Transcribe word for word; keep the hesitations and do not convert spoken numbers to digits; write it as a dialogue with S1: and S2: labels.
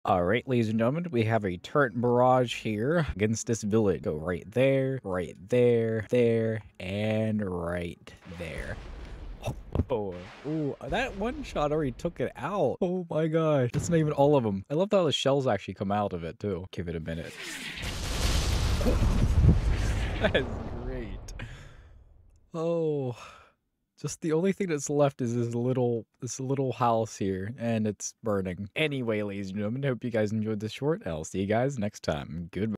S1: All right, ladies and gentlemen, we have a turret barrage here against this village. Go right there, right there, there, and right there. Oh, ooh, that one shot already took it out. Oh my gosh, that's not even all of them. I love how the shells actually come out of it too. Give it a minute. That is great. Oh, just the only thing that's left is this little this little house here, and it's burning. Anyway, ladies and gentlemen, I hope you guys enjoyed this short. I'll see you guys next time. Goodbye.